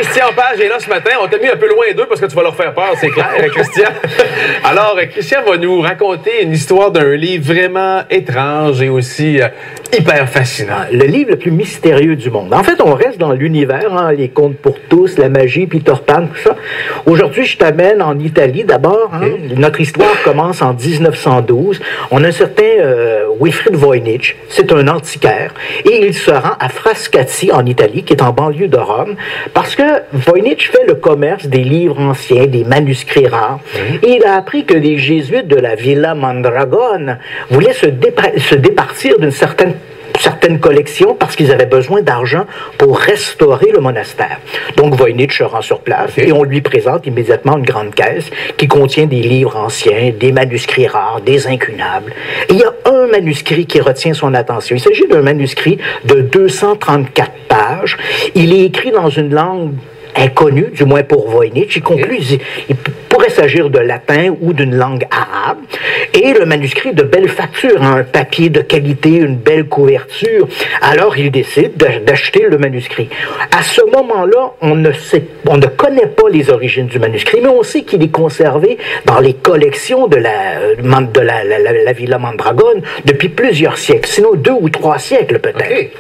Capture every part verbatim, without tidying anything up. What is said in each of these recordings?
Christian Page est là ce matin. On t'a mis un peu loin d'eux parce que tu vas leur faire peur, c'est clair, Christian. Alors, Christian va nous raconter une histoire d'un livre vraiment étrange et aussi euh, hyper fascinant. Le livre le plus mystérieux du monde. En fait, on reste dans l'univers, hein, les contes pour tous, la magie, Peter Pan, tout ça. Aujourd'hui, je t'amène en Italie d'abord. Hein. Okay. Notre histoire commence en dix-neuf cent douze. On a un certain euh, Wilfrid Voynich. C'est un antiquaire. Et il se rend à Frascati, en Italie, qui est en banlieue de Rome, parce que Voynich fait le commerce des livres anciens, des manuscrits rares. Mmh. Et il a appris que les jésuites de la Villa Mondragone voulaient se, se départir d'une certaine certaines collections parce qu'ils avaient besoin d'argent pour restaurer le monastère. Donc Voynich se rend sur place okay. et on lui présente immédiatement une grande caisse qui contient des livres anciens, des manuscrits rares, des incunables. Et il y a un manuscrit qui retient son attention. Il s'agit d'un manuscrit de deux cent trente-quatre pages. Il est écrit dans une langue inconnu, du moins pour Voynich. Il conclut, okay. il pourrait s'agir de latin ou d'une langue arabe. Et le manuscrit de belle facture, hein, un papier de qualité, une belle couverture. Alors, il décide d'acheter le manuscrit. À ce moment-là, on ne sait, on ne connaît pas les origines du manuscrit, mais on sait qu'il est conservé dans les collections de la, de la, la, la, la Villa Mondragone depuis plusieurs siècles, sinon deux ou trois siècles peut-être. Okay.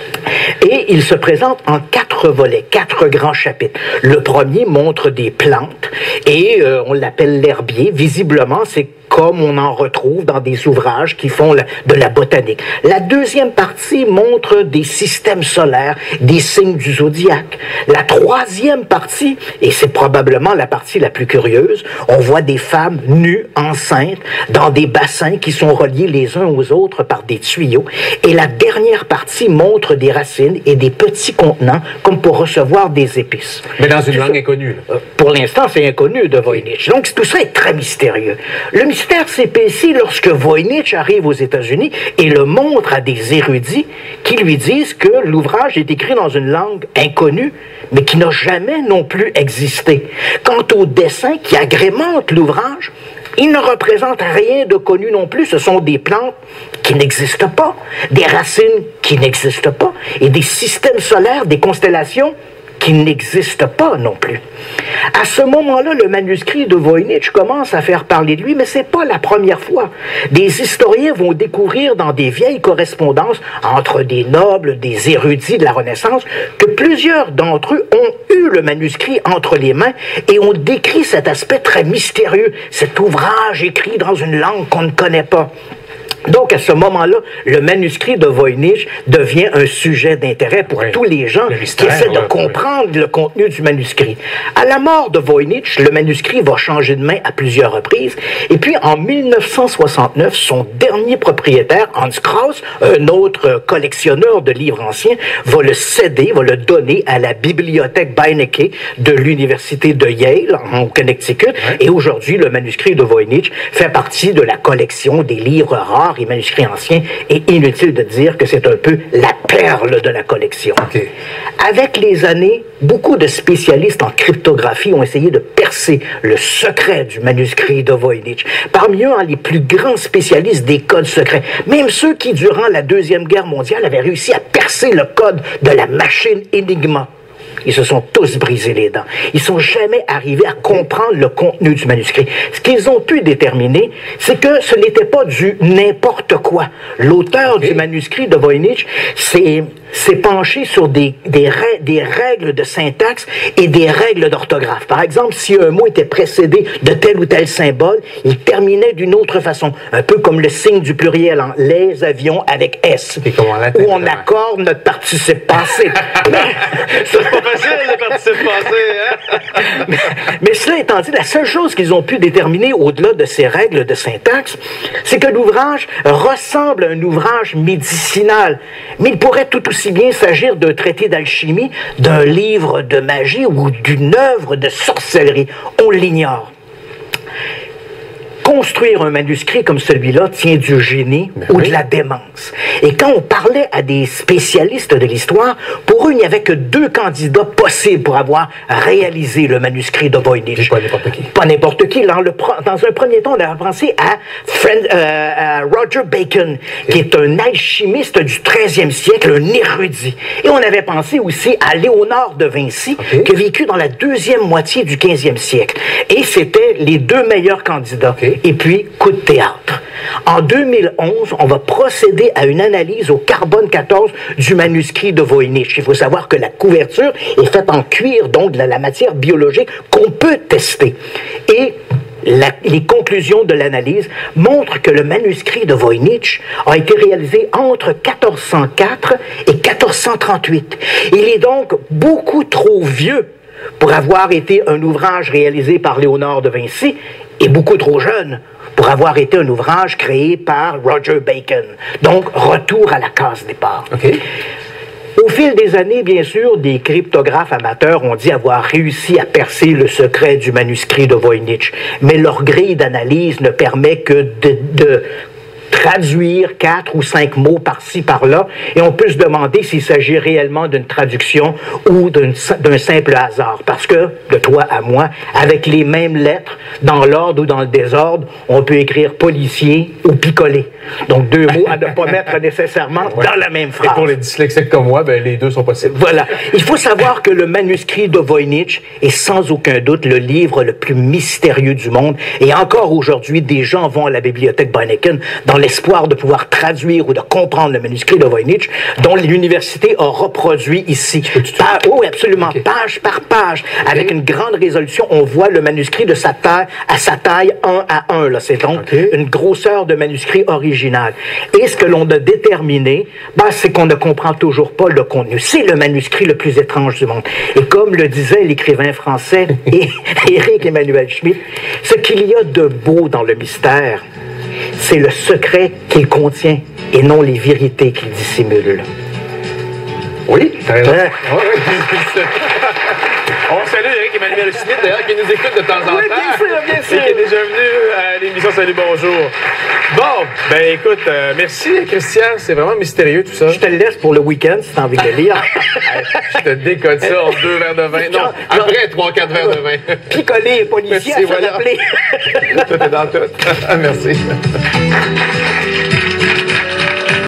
Et il se présente en quatre volets, quatre grands chapitres. Le premier montre des plantes et euh, on l'appelle l'herbier. Visiblement, c'est comme on en retrouve dans des ouvrages qui font la, de la botanique. La deuxième partie montre des systèmes solaires, des signes du zodiaque. La troisième partie, et c'est probablement la partie la plus curieuse, on voit des femmes nues, enceintes, dans des bassins qui sont reliés les uns aux autres par des tuyaux. Et la dernière partie montre des racines et des petits contenants, comme pour recevoir des épices. Mais dans une langue inconnue. Euh, pour l'instant, c'est inconnu de Voynich. Donc, tout ça est très mystérieux. Le mystère s'épaissit lorsque Voynich arrive aux États-Unis et le montre à des érudits qui lui disent que l'ouvrage est écrit dans une langue inconnue, mais qui n'a jamais non plus existé. Quant au dessin qui agrémente l'ouvrage, il ne représente rien de connu non plus. Ce sont des plantes qui n'existent pas, des racines qui n'existent pas, et des systèmes solaires, des constellations qui n'existe pas non plus. À ce moment-là, le manuscrit de Voynich commence à faire parler de lui, mais c'est pas la première fois. Des historiens vont découvrir dans des vieilles correspondances entre des nobles, des érudits de la Renaissance, que plusieurs d'entre eux ont eu le manuscrit entre les mains et ont décrit cet aspect très mystérieux, cet ouvrage écrit dans une langue qu'on ne connaît pas. Donc, à ce moment-là, le manuscrit de Voynich devient un sujet d'intérêt pour oui, tous les gens qui essaient de ouais, comprendre oui. le contenu du manuscrit. À la mort de Voynich, le manuscrit va changer de main à plusieurs reprises. Et puis, en mille neuf cent soixante-neuf, son dernier propriétaire, Hans Krauss, un autre collectionneur de livres anciens, va le céder, va le donner à la bibliothèque Beinecke de l'université de Yale, en Connecticut. Oui. Et aujourd'hui, le manuscrit de Voynich fait partie de la collection des livres rares et manuscrits anciens, et inutile de dire que c'est un peu la perle de la collection. Okay. Avec les années, beaucoup de spécialistes en cryptographie ont essayé de percer le secret du manuscrit de Voynich. Parmi eux, hein, les plus grands spécialistes des codes secrets, même ceux qui, durant la Deuxième Guerre mondiale, avaient réussi à percer le code de la machine Enigma. Ils se sont tous brisés les dents. Ils ne sont jamais arrivés à comprendre le contenu du manuscrit. Ce qu'ils ont pu déterminer, c'est que ce n'était pas du n'importe quoi. L'auteur okay. du manuscrit de Voynich s'est s'est penché sur des, des, des règles de syntaxe et des règles d'orthographe. Par exemple, si un mot était précédé de tel ou tel symbole, il terminait d'une autre façon. Un peu comme le signe du pluriel en les avions avec S. Où on accorde notre participe passé. C'est pas facile, le participe passé, hein? mais, mais cela étant dit, la seule chose qu'ils ont pu déterminer au-delà de ces règles de syntaxe, c'est que l'ouvrage ressemble à un ouvrage médicinal. Mais il pourrait tout aussi bien s'agir d'un traité d'alchimie, d'un livre de magie ou d'une œuvre de sorcellerie. On l'ignore. construire un manuscrit comme celui-là tient du génie Ben ou oui. de la démence. Et quand on parlait à des spécialistes de l'histoire, pour eux, il n'y avait que deux candidats possibles pour avoir réalisé le manuscrit de Voynich. Pas n'importe qui. Pas n'importe qui. Dans, le, pro- dans un premier temps, on a pensé à, Fran- euh, à Roger Bacon, qui est un alchimiste du treizième siècle, un érudit. Et on avait pensé aussi à Léonard de Vinci, Ok. qui a vécu dans la deuxième moitié du quinzième siècle. Et c'était les deux meilleurs candidats. Ok. Et puis, coup de théâtre. En deux mille onze, on va procéder à une analyse au carbone quatorze du manuscrit de Voynich. Il faut savoir que la couverture est faite en cuir, donc de la, la matière biologique qu'on peut tester. Et la- les conclusions de l'analyse montrent que le manuscrit de Voynich a été réalisé entre quatorze cent quatre et quatorze cent trente-huit. Il est donc beaucoup trop vieux pour avoir été un ouvrage réalisé par Léonard de Vinci et beaucoup trop jeune pour avoir été un ouvrage créé par Roger Bacon. Donc, retour à la case départ. OK. Au fil des années, bien sûr, des cryptographes amateurs ont dit avoir réussi à percer le secret du manuscrit de Voynich, mais leur grille d'analyse ne permet que de, de traduire quatre ou cinq mots par-ci, par-là, et on peut se demander s'il s'agit réellement d'une traduction ou d'un d'un simple hasard. Parce que, de toi à moi, avec les mêmes lettres, dans l'ordre ou dans le désordre, on peut écrire policier ou picolé. Donc, deux mots à ne pas mettre nécessairement Ouais. dans la même Et phrase. pour les dyslexiques comme moi, ben, les deux sont possibles. Voilà. Il faut savoir que le manuscrit de Voynich est sans aucun doute le livre le plus mystérieux du monde. Et encore aujourd'hui, des gens vont à la bibliothèque Beinecke dans l'espoir de pouvoir traduire ou de comprendre le manuscrit de Voynich, dont l'université a reproduit ici. Pa- oh, oui, absolument. Ok. Page par page. Avec une grande résolution, on voit le manuscrit de sa taille, à sa taille un à un. Là. C'est donc Ok. une grosseur de manuscrit original. Et ce que l'on a déterminé, ben, c'est qu'on ne comprend toujours pas le contenu. C'est le manuscrit le plus étrange du monde. Et comme le disait l'écrivain français é- Éric Emmanuel Schmitt, ce qu'il y a de beau dans le mystère, c'est le secret qu'il contient et non les vérités qu'il dissimule. Oui, t'as raison. Hein? Ouais, ouais. On salue Éric Emmanuel Schmitt, d'ailleurs, qui nous écoute de temps en Oui, temps. bien sûr, bien sûr. Et qui est déjà venu à l'émission Salut, bonjour. Bon, ben écoute, euh, merci Christian, c'est vraiment mystérieux tout ça. Je te le laisse pour le week-end si tu as envie de le lire. Hey, je te décode ça en deux verres de vin. Non, après trois, quatre verres de vin. Picolé et policier, Merci, à se voilà. rappeler. Tout est dans tout. Merci.